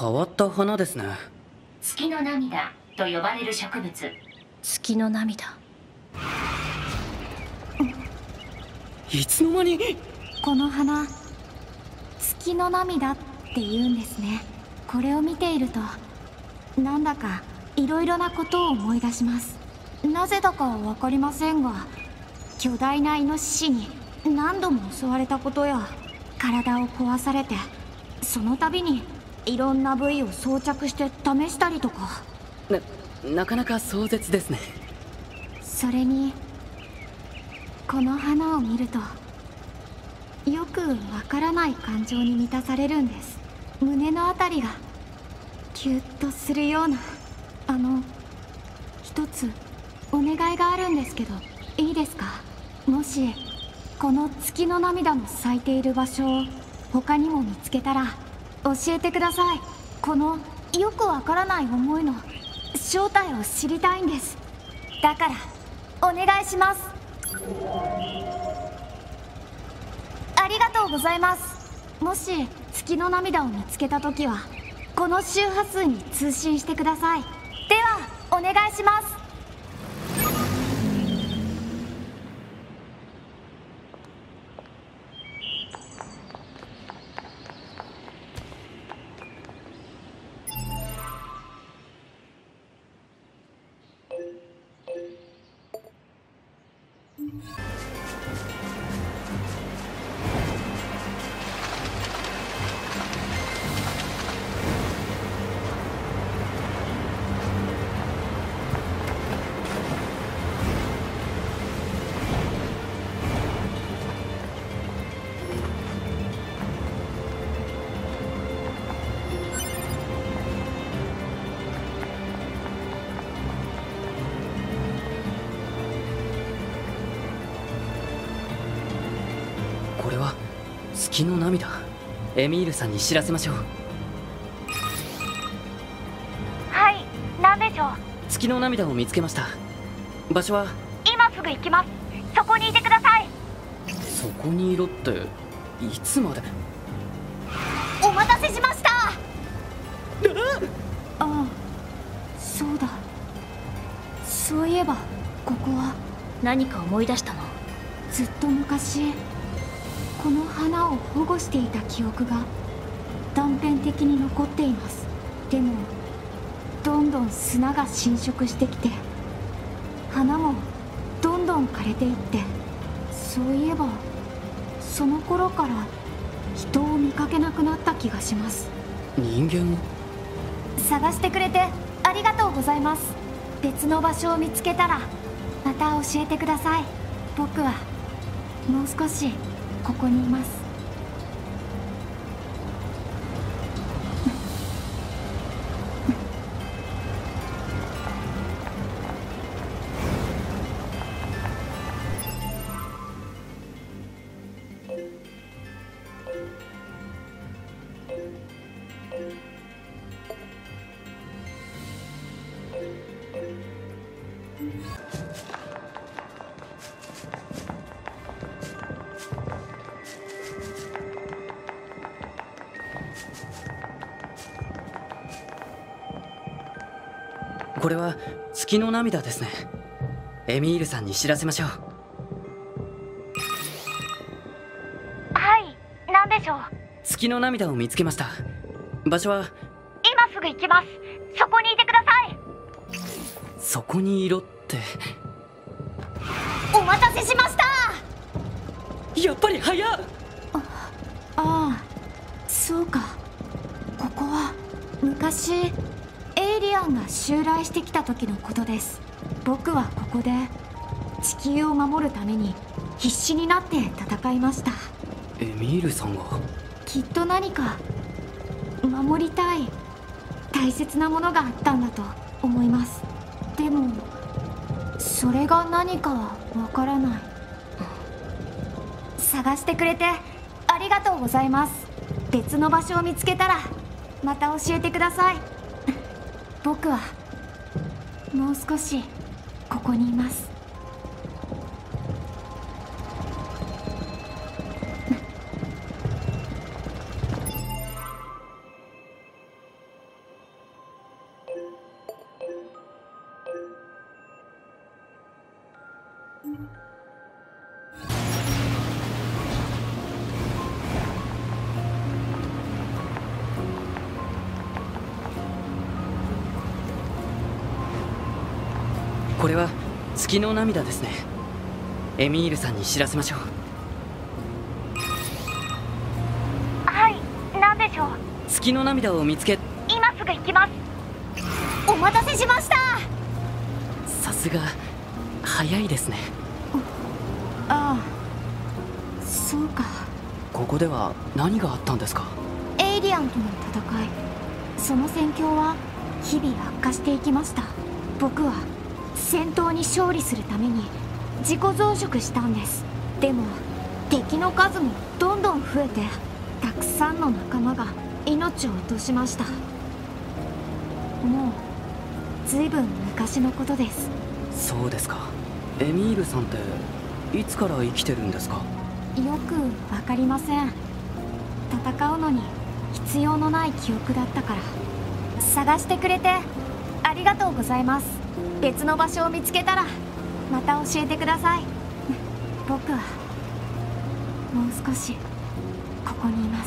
変わった花ですね。 月の涙と呼ばれる植物。 月の涙。 いつの間に。 この花、月の涙って言うんですね。これを見ているとなんだかいろいろなことを思い出します。なぜだかは分かりませんが、巨大なイノシシに何度も襲われたことや、体を壊されてその度にいろんな部位を装着して試したりとか。 なかなか壮絶ですね。 それにこの花を見るとよくわからない感情に満たされるんです。胸のあたりがキュッとするような。一つお願いがあるんですけどいいですか？もしこの月の涙の咲いている場所を他にも見つけたら教えてください。このよくわからない思いの正体を知りたいんです。だからお願いします。ありがとうございます。もし月の涙を見つけたときはこの周波数に通信してください。ではお願いします。 これは月の涙。エミールさんに知らせましょう。 はい、何でしょう？ 月の涙を見つけました。場所は今すぐ行きます。そこにいてください。 そこにいろっていつまで。 お待たせしました。ああ、そうだ。そういえばここは。 何か思い出したの？ ずっと昔この花を保護していた記憶が断片的に残っています。でもどんどん砂が侵食してきて花もどんどん枯れていって、そういえばその頃から人を見かけなくなった気がします。 人間を探してくれてありがとうございます。別の場所を見つけたらまた教えてください。僕はもう少しここにいます。 これは月の涙ですね。エミールさんに知らせましょう。 はい、何でしょう？ 月の涙を見つけました。場所は今すぐ行きます。そこにいてください。 そこにいろって。 お待たせしました。 やっぱり早っ。 ああ、そうか。ここは昔エイリアンが襲来してきた時のことです。僕はここで地球を守るために必死になって戦いました。 エミールさんが。 きっと何か守りたい大切なものがあったんだと思います。でもそれが何かはわからない。探してくれてありがとうございます。別の場所を見つけたらまた教えてください。僕はもう少しここにいます。 これは月の涙ですね。エミールさんに知らせましょう。 はい、なんでしょう。 月の涙を見つけ。 今すぐ行きます。お待たせしました。 さすが早いですね。 ああ、そうか。 ここでは何があったんですか？ エイリアンとの戦い、その戦況は日々悪化していきました。僕は戦闘に勝利するために自己増殖したんです。でも敵の数もどんどん増えて、たくさんの仲間が命を落としました。もうずいぶん昔のことです。 そうですか。エミールさんっていつから生きてるんですか？ よくわかりません。戦うのに必要のない記憶だったから。探してくれてありがとうございます。別の場所を見つけたらまた教えてください。僕はもう少しここにいます。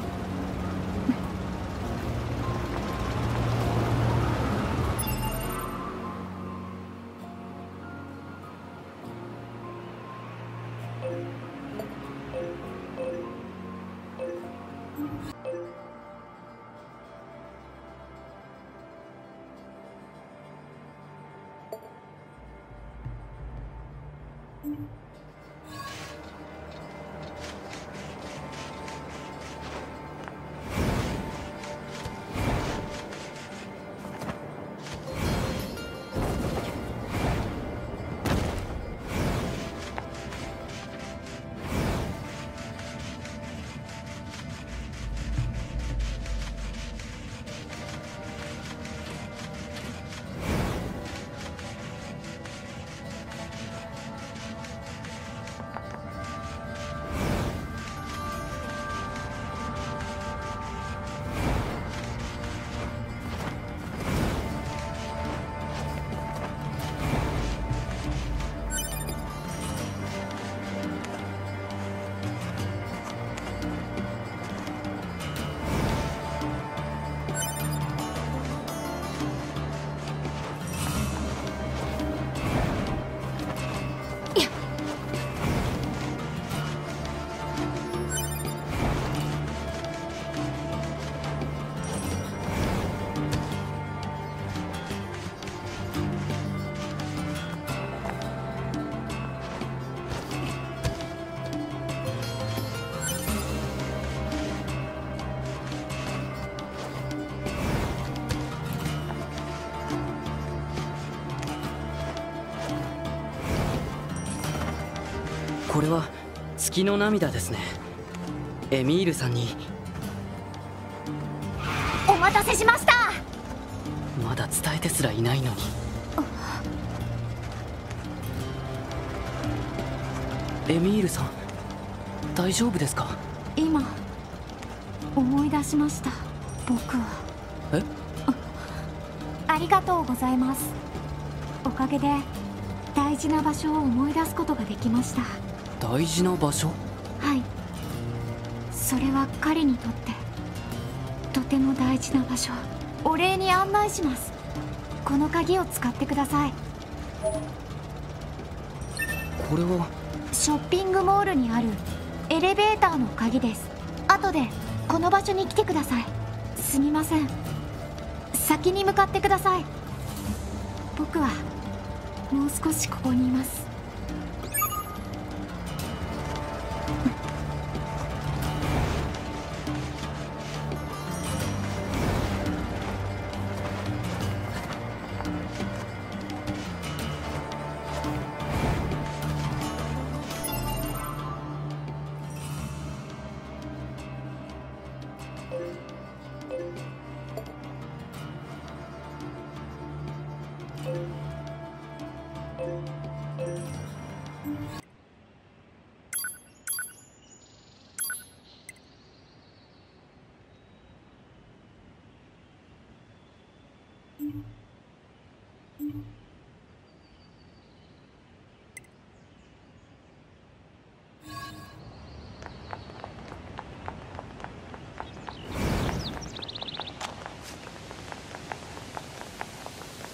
これは月の涙ですね。エミールさんに。 お待たせしました。 まだ伝えてすらいないのに。エミールさん大丈夫ですか？ 今思い出しました。僕は。 え？ ありがとうございます。おかげで大事な場所を思い出すことができました。 大事な場所？ はい、それは彼にとってとても大事な場所。お礼に案内します。この鍵を使ってください。 これはショッピングモールにあるエレベーターの鍵です。後でこの場所に来てください。すみません、先に向かってください。僕はもう少しここにいます。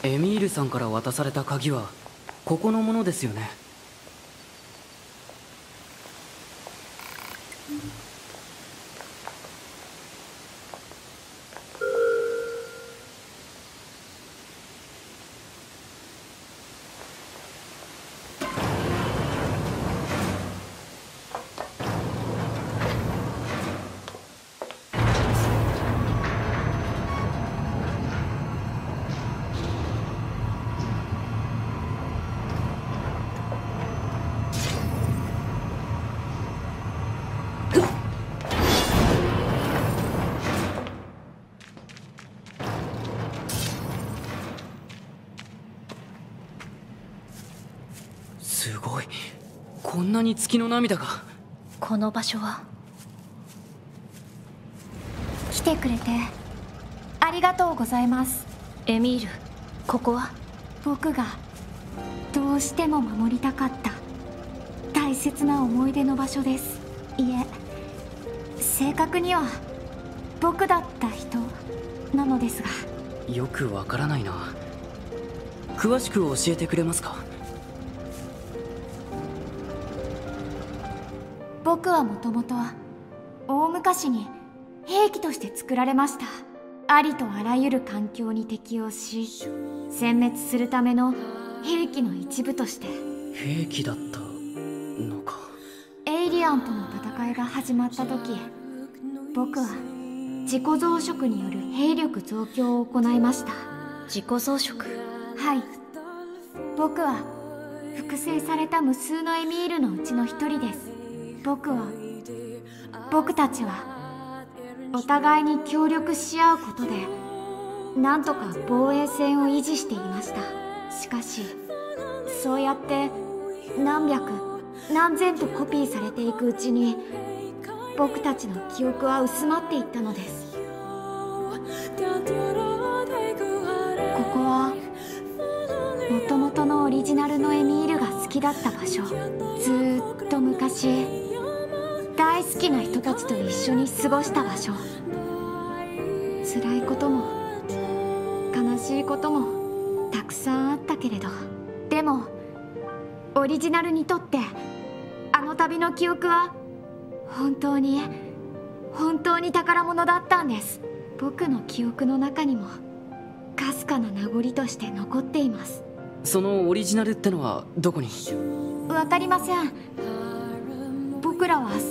エミールさんから渡された鍵はここのものですよね。すごい、こんなに月の涙が。 この場所は。 来てくれてありがとうございます。 エミール、ここは。 僕がどうしても守りたかった大切な思い出の場所です。いえ、正確には僕だった人なのですが。 よくわからないな。詳しく教えてくれますか？ 僕はもともと大昔に兵器として作られました。ありとあらゆる環境に適応し、殲滅するための兵器の一部として。 兵器だったのか。 エイリアンとの戦いが始まった時、僕は自己増殖による兵力増強を行いました。 自己増殖。 はい、僕は複製された無数のエミールのうちの一人です。僕たちはお互いに協力し合うことでなんとか防衛線を維持していました。しかしそうやって何百何千とコピーされていくうちに僕たちの記憶は薄まっていったのです。ここはもともとのオリジナルのエミールが好きだった場所。ずーっと昔大好きな人たちと一緒に過ごした場所。辛いことも悲しいこともたくさんあったけれど、でもオリジナルにとってあの旅の記憶は本当に宝物だったんです。僕の記憶の中にもかすかな名残として残っています。 そのオリジナルってのはどこに？ わかりません。僕らは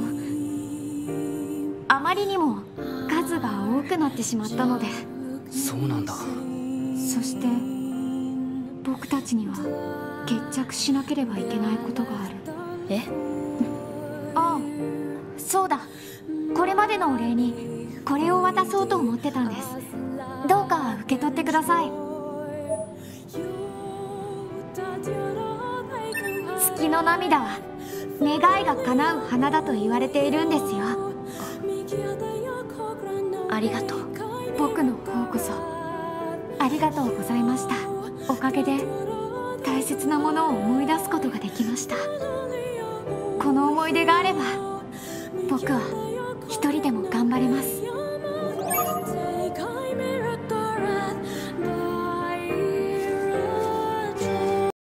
あまりにも数が多くなってしまったので。 そうなんだ。 そして僕たちには決着しなければいけないことがある。 え？ ああ、そうだ。これまでのお礼にこれを渡そうと思ってたんです。どうか受け取ってください。月の涙は願いが叶う花だと言われているんですよ。 ありがとう。 僕の方こそありがとうございました。おかげで大切なものを思い出すことができました。この思い出があれば